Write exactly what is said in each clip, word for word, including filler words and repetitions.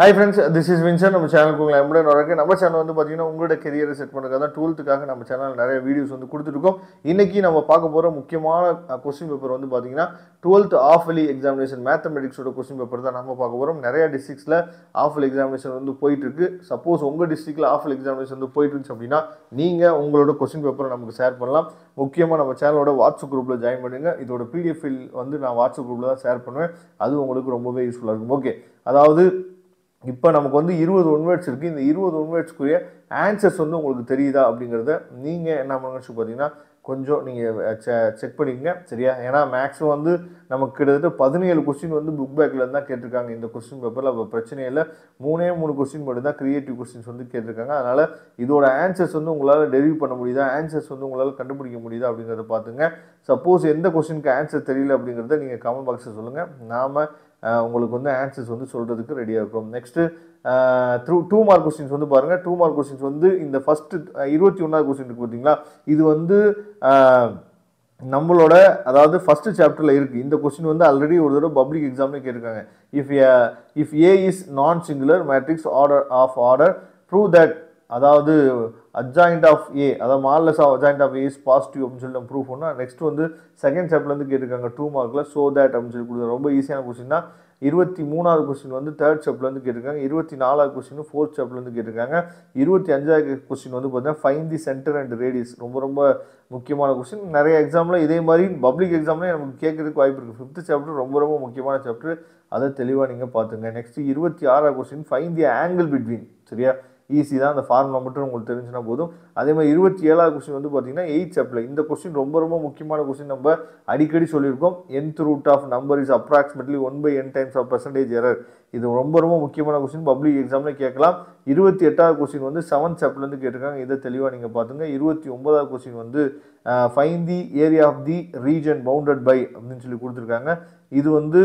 Hi friends, this is Vincent. நம்ம சேனலுக்கு உங்களை அன்புடன் வரவேற்கிறேன். நம்ம சேனல் வந்து பார்த்தீங்கன்னா உங்களோட கெரியரை செட் பண்ணுறதுக்காக தான் டுவெல்த்துக்காக நம்ம சேனல் நிறைய வீடியோஸ் வந்து கொடுத்துருக்கோம். இன்னைக்கு நம்ம பார்க்க போகிற முக்கியமான கொஸ்டின் பேப்பர் வந்து பார்த்தீங்கன்னா டுவெல்த் ஆஃப் இயர்லி எக்ஸாமினேஷன் மேத்தமெட்டிக்ஸோட கொஸ்டின் பேப்பர் தான் நம்ம பார்க்க போகிறோம். நிறைய டிஸ்ட்ரிக்ஸில் ஆஃப் இயர்லி எக்ஸாமினேஷன் வந்து போயிட்டு இருக்கு. சப்போஸ் உங்கள் டிஸ்ட்ரிக்டில் ஆஃப் இயர்லி எக்ஸாமினேஷன் வந்து போயிட்டு இருந்துச்சு அப்படின்னா நீங்கள் உங்களோட கொஸ்டின் பேப்பரை நமக்கு ஷேர் பண்ணலாம். முக்கியமாக நம்ம சேனலோட வாட்ஸ்அப் குரூப்பில் ஜாயின் பண்ணுங்கள். இதோட பிடிஎஃப் வந்து நான் வாட்ஸ்அப் குரூப்பில் தான் ஷேர் பண்ணுவேன். அது உங்களுக்கு ரொம்பவே யூஸ்ஃபுல்லாக இருக்கும். ஓகே, அதாவது இப்போ நமக்கு வந்து இருபது ஒன்வேர்ட்ஸ் இருக்குது. இந்த இருபது ஒன்வேர்ட்ஸ்க்குரிய ஆன்சர்ஸ் வந்து உங்களுக்கு தெரியுதா அப்படிங்கிறத நீங்கள் என்ன பண்ணுச்சு பார்த்தீங்கன்னா கொஞ்சம் நீங்கள் செக் பண்ணிக்கங்க, சரியா? ஏன்னா மேக்ஸிமம் வந்து நமக்கு கிட்டத்தட்ட பதினேழு கொஸ்டின் வந்து புக் பேக்கில் தான் கேட்டிருக்காங்க இந்த கொஸ்டின் பேப்பரில். அப்போ பிரச்சனை இல்லை, மூணே மூணு கொஸ்டின் மட்டும் தான் க்ரியேட்டிவ் கொஸ்டின்ஸ் வந்து கேட்டிருக்காங்க. அதனால் இதோட ஆன்சர்ஸ் வந்து உங்களால் டெரிவ் பண்ண முடியுதா, ஆன்சர்ஸ் வந்து உங்களால் கண்டுபிடிக்க முடியுதா அப்படிங்கிறத பார்த்துங்க. சப்போஸ் எந்த கொஸ்டினுக்கு ஆன்சர் தெரியல அப்படிங்கிறத நீங்கள் கமெண்ட் பாக்ஸில் சொல்லுங்கள். நாம் உங்களுக்கு வந்து ஆன்சர்ஸ் வந்து சொல்கிறதுக்கு ரெடியாக இருக்கும். Next through two mark questions வந்து பாருங்கள். டூ மார்க் கொஸ்டின்ஸ் வந்து இந்த ஃபஸ்ட்டு இருபத்தி ஒன்றாவது கொஸ்டின் இருக்குது பார்த்தீங்களா, இது வந்து நம்மளோட அதாவது ஃபஸ்ட்டு சாப்டரில் இருக்குது. இந்த கொஸ்டின் வந்து ஆல்ரெடி ஒரு தடவை பப்ளிக் எக்ஸாம்லேயே கேட்டிருக்காங்க. If if A is non singular matrix order of order prove that, அதாவது அட்ஜாயிண்ட் ஆஃப் ஏ, அதாவது modulus of adjoint of A is positive அப்படின்னு சொல்லி நம்ம ப்ரூவ் பண்ணால் நெக்ஸ்ட் வந்து செகண்ட் சாப்டர்லேருந்து கேட்டிருக்காங்க டூ மார்க்கில். ஸோ தேட் அப்படின்னு சொல்லி கொடுத்தாங்க. ரொம்ப ஈஸியான கொஸ்டின் தான். இருபத்தி மூணாவது கொஸ்டின் வந்து தேர்ட் சாப்டர்லேருந்து கேட்டிருக்காங்க. இருபத்தி நாலாவது கொஸ்டின் ஃபோர்த் சாப்டர்லேருந்து கேட்டிருக்காங்க. இருபத்தி அஞ்சாவது கொஸ்டின் வந்து பார்த்தீங்கன்னா find the centre and radius, ரொம்ப ரொம்ப முக்கியமான கொஸ்டின். நிறைய எக்ஸாமில் இதே மாதிரி பப்ளிக் எக்ஸாம்லேயே நமக்கு கேட்கறதுக்கு வாய்ப்பு இருக்குது. ஃபிஃப்த் சாப்டர் ரொம்ப ரொம்ப முக்கியமான சாப்டர், அதை தெளிவாக நீங்கள் பார்த்துங்க. நெக்ஸ்ட்டு இருபத்தி ஆறாவது question find the angle between, சரியா? ஈஸி தான், அந்த ஃபார்முலா மட்டும் உங்களுக்கு தெரிஞ்சுன்னா போதும். அதே மாதிரி இருபத்தி ஏழாவது கொஸ்டின் வந்து பார்த்தீங்கன்னா எயிட் சாப்டர். இந்த கொஸ்டின் ரொம்ப ரொம்ப முக்கியமான கொஸ்டின், நம்ம அடிக்கடி சொல்லியிருக்கோம். nth root of number is approximately one by n times of percentage error. இது ரொம்ப ரொம்ப முக்கியமான கொஸ்டின், பப்ளிக் எக்ஸாமில் கேட்கலாம். இருபத்தி எட்டாவது கொஸ்டின் வந்து செவன்த் சாப்டர்லேருந்து கேட்டிருக்காங்க. இதை தெளிவாக நீங்கள் பார்த்துங்க. இருபத்தி ஒன்பதாவது கொஸ்டின் வந்து find the area of the region bounded by அப்படின்னு சொல்லி கொடுத்துருக்காங்க. இது வந்து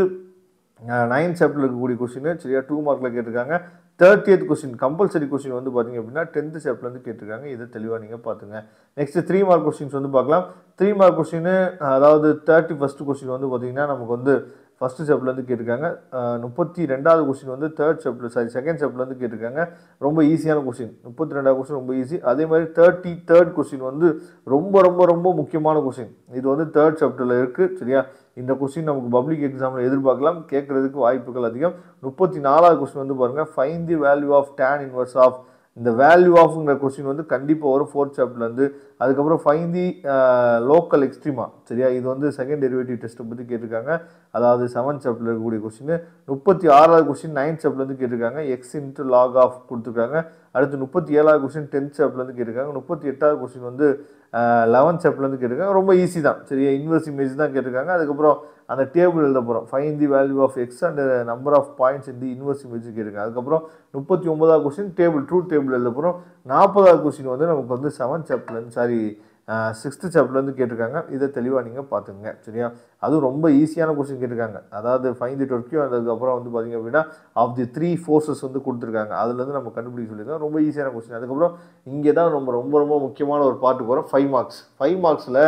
நைன்த் சாப்டரில் இருக்கக்கூடிய கொஸ்டின், சரியா? டூ மார்க்கில் கேட்டிருக்காங்க. தேர்ட்டியத் கொஸ்டின் கம்பல்சரி கொஸ்டின் வந்து பார்த்தீங்க அப்படின்னா டென்த்து சாப்டர்லேருந்து கேட்டிருக்காங்க. இதை தெளிவாக நீங்கள் பார்த்துங்க. நெக்ஸ்ட் த்ரீ மார்க் கொஸ்டின்ஸ் வந்து பார்க்கலாம். த்ரீ மார்க் கொஸ்டின், அதாவது தேர்ட்டி ஃபஸ்ட் கொஸ்டின் வந்து பார்த்தீங்கன்னா நமக்கு வந்து ஃபஸ்ட்டு சாப்டர்லேருந்து கேட்டிருக்காங்க. முப்பத்தி ரெண்டாவது கொஸ்டின் வந்து தேர்ட் சாப்டர் சாரி செகண்ட் சாப்டர்லேருந்து கேட்டிருக்காங்க. ரொம்ப ஈஸியான கொஸ்டின். முப்பத்தி ரெண்டாவது கொஸ்டின் ரொம்ப ஈஸி. அதே மாதிரி தேர்ட்டி தேர்ட் கொஸ்டின் வந்து ரொம்ப ரொம்ப ரொம்ப முக்கியமான கொஸ்டின். இது வந்து தேர்ட் சாப்டரில் இருக்குது, சரியா? இந்த கொஸ்டின் நமக்கு பப்ளிக் எக்ஸாமில் எதிர்பார்க்கலாம், கேட்குறதுக்கு வாய்ப்புகள் அதிகம். முப்பத்தி நாலாவது கொஸ்டின் வந்து பாருங்கள், find the value of tan inverse of. இந்த வேல்யூ ஆஃப்ங்கிற கொஸ்டின் வந்து கண்டிப்பாக வரும் ஃபோர்த் சாப்டர்லேருந்து. அதுக்கப்புறம் ஃபைன் தி லோக்கல் எக்ஸ்ட்ரீமா, சரியா? இது வந்து செகண்ட் டெரிவேட்டிவ் டெஸ்ட்டை பற்றி கேட்டிருக்காங்க. அதாவது செவன்த் சாப்டரில் இருக்கக்கூடிய கொஸ்டின். முப்பத்தி ஆறாவது கொஸ்டின் நைன்த் சாப்டர்லேருந்து கேட்டிருக்காங்க. எக்ஸ் இன்ட்டு லாக் ஆஃப் கொடுத்துருக்காங்க. அடுத்து முப்பத்தி ஏழாவது கொஸ்டின் டென்த் சாப்டர்லேருந்து கேட்டிருக்காங்க. முப்பத்தி எட்டாவது கொஸ்டின் வந்து லெவன்த் சாப்டர்லேருந்து கேட்டிருக்காங்க. ரொம்ப ஈஸி தான், சரியா? இன்வெர்ஸ் இமேஜ் தான் கேட்டிருக்காங்க. அதுக்கப்புறம் அந்த டேபிள் எழுத போகிறோம். Find the value of x and number of points in the inverse image கேட்டிருக்காங்க. அதுக்கப்புறம் முப்பத்தி ஒன்பதாவது கொஸ்டின் டேபிள் ட்ரூத் டேபிள் எழுத போகிறோம். நாற்பதாவது கொஸ்டின் வந்து நமக்கு வந்து செவன்த் சாப்டர்லேருந்து சாரி சிக்ஸ்த்து சாப்டர்லேருந்து கேட்டிருக்காங்க. இதை தெளிவாக நீங்கள் பார்த்துங்க, சரியா? அதுவும் ரொம்ப ஈஸியான கொஸ்டின் கேட்டிருக்காங்க. அதாவது ஃபைன் தி டொர்க்கியூ, அதுக்கப்புறம் வந்து பார்த்திங்க அப்படின்னா ஆஃப் தி த்ரீ ஃபோர்ஸஸ் வந்து கொடுத்துருக்காங்க. அதுலேருந்து நம்ம கண்டுபிடிக்க சொல்லியிருக்கோம். ரொம்ப ஈஸியான கொஸ்டின். அதுக்கப்புறம் இங்கே தான் நம்ம ரொம்ப ரொம்ப முக்கியமான ஒரு பாட்டு போகிறோம், ஃபைவ் மார்க்ஸ். ஃபைவ் மார்க்ஸில்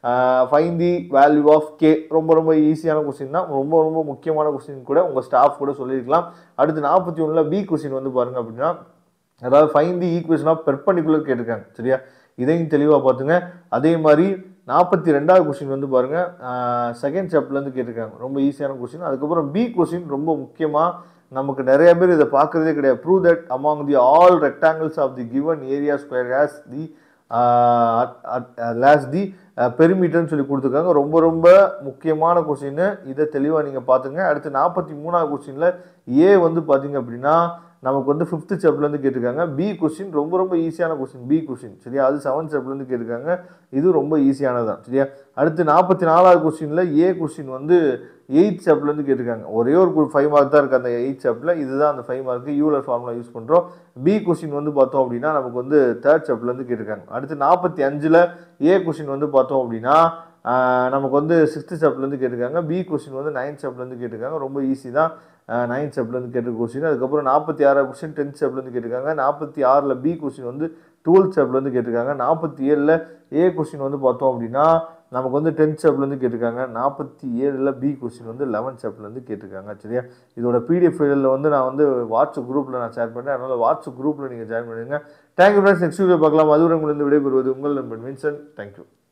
find the value of k, ரொம்ப ரொம்ப ஈஸியான கொஸ்டின் தான், ரொம்ப ரொம்ப முக்கியமான கொஸ்டின் கூட. உங்கள் ஸ்டாஃப் கூட சொல்லியிருக்கலாம். அடுத்து நாற்பத்தி ஒன்றில் பி கொஸ்டின் வந்து பாருங்கள் அப்படின்னா, அதாவது find the equation of perpendicular கேட்டிருக்காங்க, சரியா? இதையும் தெளிவாக பார்த்துங்க. அதே மாதிரி நாற்பத்தி ரெண்டாவது கொஸ்டின் வந்து பாருங்கள், செகண்ட் சாப்டர்லேருந்து கேட்டிருக்காங்க. ரொம்ப ஈஸியான கொஸ்டின். அதுக்கப்புறம் பி கொஸ்டின் ரொம்ப முக்கியமாக, நமக்கு நிறைய பேர் இதை பார்க்குறதே கிடையாது. Prove that among the all rectangles of the given area square has the least the பெரிமீட்டர்னு சொல்லி கொடுத்துருக்காங்க. ரொம்ப ரொம்ப முக்கியமான கொஸ்டின், இதை தெளிவாக நீங்கள் பார்த்துங்க. அடுத்து நாற்பத்தி மூணாவது கொஸ்டினில் ஏ வந்து பார்த்தீங்க அப்படின்னா நமக்கு வந்து ஃபிஃப்த்து சாப்டர்லேருந்து கேட்டிருக்காங்க. பி கொஸ்டின் ரொம்ப ரொம்ப ஈஸியான கொஸ்டின், பி கொஸ்டின், சரியா? அது செவன்த் சாப்டர்லேருந்து கேட்டிருக்காங்க. இது ரொம்ப ஈஸியானது தான், சரியா? அடுத்து நாற்பத்தி நாலாவது கொஸ்டினில் ஏ கொஸ்டின் வந்து எயித் சாப்டர்லேருந்து கேட்டிருக்காங்க. ஒரே ஒரு ஃபைவ் மார்க் தான் இருக்குது அந்த எயிட் சாப்டரில். இதுதான் அந்த five mark, Euler formula use பண்ணுறோம். பி கொஸ்டின் வந்து பார்த்தோம் அப்படின்னா நமக்கு வந்து தேர்ட் சாப்டர்லேருந்து கேட்டிருக்காங்க. அடுத்து நாற்பத்தி அஞ்சில் ஏ கொஸ்டின் வந்து பார்த்தோம் அப்படின்னா நமக்கு வந்து சிக்ஸ்த்து சாப்டர்லேருந்து கேட்டிருக்காங்க. பி கொஸ்டின் வந்து நைன்த் சாப்டர்லேருந்து கேட்டிருக்காங்க. ரொம்ப ஈஸி தான், நைன்த் சாப்டர்லேருந்து கேட்டிருக்க கொஸ்டின். அதுக்கப்புறம் நாற்பத்தி ஆறாவது கொஸ்டின் டென்த் சாப்டர்லேருந்து கேட்டிருக்காங்க. நாற்பத்தி ஆறில் பி கொஸ்டின் வந்து டுவெல்த் சாப்டர்லேருந்து கேட்டிருக்காங்க. நாற்பத்தி ஏழில் ஏ கொஸ்டின் வந்து பார்த்தோம் அப்படின்னா நமக்கு வந்து டென்த் சாப்டர்லேருந்து கேட்டிருக்காங்க. நாற்பத்தி ஏழில் பி கொஸ்டின் வந்து லெவன்த் சாப்டர்லேருந்து கேட்டிருக்காங்க. சரியா, இதோட பிடிஎஃப் ஃபைலில் வந்து நான் வந்து வாட்ஸ்அப் குரூப்பில் நான் ஷேர் பண்ணுறேன். அதனால் வாட்ஸ்அப் குரூப்பில் நீங்கள் ஜாயின் பண்ணுங்கள். Thank you friends. நெக்ஸ்ட் வீடியோ பார்க்கலாம். அதுவரை உங்களிருந்து விடைபெறுவது உங்கள் நண்பன் வின்சென்ட். தேங்க்யூ.